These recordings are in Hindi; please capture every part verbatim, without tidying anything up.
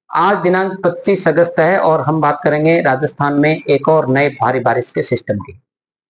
आज दिनांक पच्चीस अगस्त है और हम बात करेंगे राजस्थान में एक और नए भारी बारिश के सिस्टम की।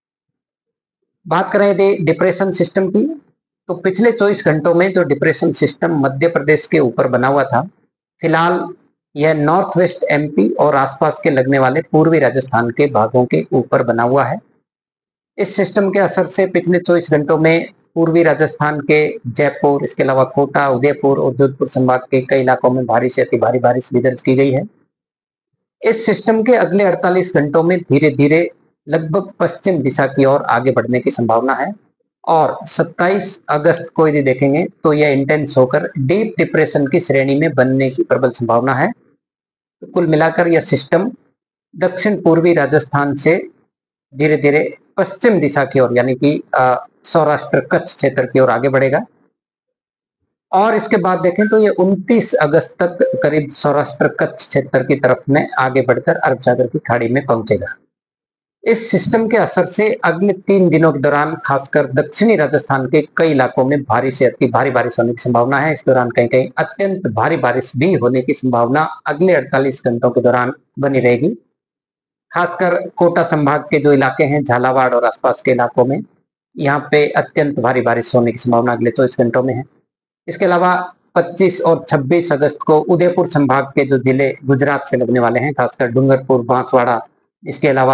बात करें यदि डिप्रेशन सिस्टम की, तो पिछले चौबीस घंटों में जो डिप्रेशन सिस्टम मध्य प्रदेश के ऊपर बना हुआ था, फिलहाल यह नॉर्थ वेस्ट एमपी और आसपास के लगने वाले पूर्वी राजस्थान के भागों के ऊपर बना हुआ है। इस सिस्टम के असर से पिछले चौबीस घंटों में पूर्वी राजस्थान के जयपुर, इसके अलावा कोटा, उदयपुर और जोधपुर संभाग के कई इलाकों में भारी से अति भारी बारिश भी दर्ज की गई है। इस सिस्टम के अगले अड़तालीस घंटों में धीरे धीरे लगभग पश्चिम दिशा की ओर आगे बढ़ने की संभावना है और सत्ताईस अगस्त को यदि देखेंगे तो यह इंटेंस होकर डीप डिप्रेशन की श्रेणी में बनने की प्रबल संभावना है। तो कुल मिलाकर यह सिस्टम दक्षिण पूर्वी राजस्थान से धीरे धीरे पश्चिम दिशा की ओर यानी कि सौराष्ट्र कच्छ क्षेत्र की ओर आगे बढ़ेगा और इसके बाद देखें तो ये उनतीस अगस्त तक करीब सौराष्ट्र कच्छ क्षेत्र की तरफ में आगे बढ़कर अरब सागर की खाड़ी में पहुंचेगा। इस सिस्टम के असर से अगले तीन दिनों के दौरान खासकर दक्षिणी राजस्थान के कई इलाकों में भारी से अति भारी बारिश होने की संभावना है। इस दौरान कहीं कहीं अत्यंत भारी बारिश भी होने की संभावना अगले अड़तालीस घंटों के दौरान बनी रहेगी। खासकर कोटा संभाग के जो इलाके हैं, झालावाड़ और आसपास के इलाकों में, यहाँ पे अत्यंत भारी बारिश होने की संभावना अगले चौबीस घंटों में है। इसके अलावा पच्चीस और छब्बीस अगस्त को उदयपुर संभाग के जो जिले गुजरात से लगने वाले हैं, खासकर डूंगरपुर, बांसवाड़ा, इसके अलावा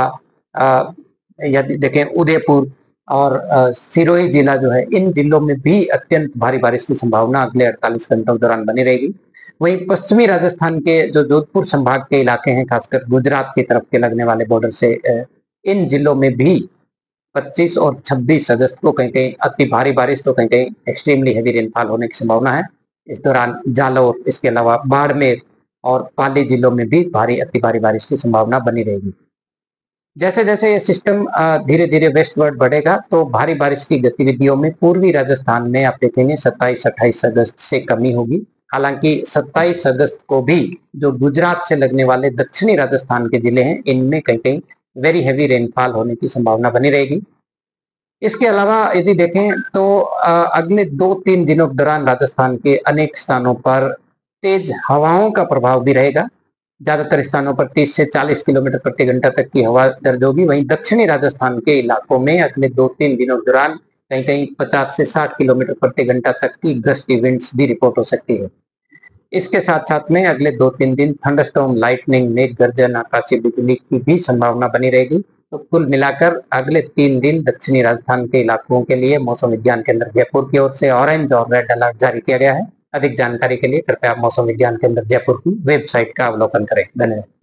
यदि देखें उदयपुर और सिरोही जिला जो है, इन जिलों में भी अत्यंत भारी बारिश की संभावना अगले अड़तालीस घंटों के दौरान बनी रहेगी। वहीं पश्चिमी राजस्थान के जो जोधपुर संभाग के इलाके हैं, खासकर गुजरात की तरफ के लगने वाले बॉर्डर से, इन जिलों में भी पच्चीस और छब्बीस अगस्त को कहीं कहीं अति भारी बारिश तो कहीं कहीं एक्सट्रीमली हैवी रेनफॉल होने की संभावना है। इस दौरान जालौर, इसके अलावा बाड़मेर और पाली जिलों में भी भारी अति भारी बारिश की संभावना बनी रहेगी। जैसे जैसे ये सिस्टम धीरे धीरे वेस्टवर्ड बढ़ेगा तो भारी बारिश की गतिविधियों में पूर्वी राजस्थान में आप देखेंगे सत्ताईस अट्ठाईस अगस्त से कमी होगी। हालांकि सत्ताईस अगस्त को भी जो गुजरात से लगने वाले दक्षिणी राजस्थान के जिले हैं, इनमें कहीं कहीं वेरी हैवी रेनफॉल होने की संभावना बनी रहेगी। इसके अलावा यदि देखें तो अगले दो तीन दिनों के दौरान राजस्थान के अनेक स्थानों पर तेज हवाओं का प्रभाव भी रहेगा। ज्यादातर स्थानों पर तीस से चालीस किलोमीटर प्रति घंटा तक की हवा दर्ज होगी। वहीं दक्षिणी राजस्थान के इलाकों में अगले दो तीन दिनों के दौरान कहीं कहीं पचास से साठ किलोमीटर प्रति घंटा तक की गस्टी विंड्स भी रिपोर्ट हो सकती है। इसके साथ साथ में अगले दो तीन दिन थंडरस्टॉर्म, लाइटनिंग, मेघ गर्जन, आकाशीय बिजली की भी संभावना बनी रहेगी। तो कुल मिलाकर अगले तीन दिन दक्षिणी राजस्थान के इलाकों के लिए मौसम विज्ञान केंद्र जयपुर की ओर से ऑरेंज और रेड अलर्ट जारी किया गया है। अधिक जानकारी के लिए कृपया मौसम विज्ञान केंद्र जयपुर की वेबसाइट का अवलोकन करें। धन्यवाद।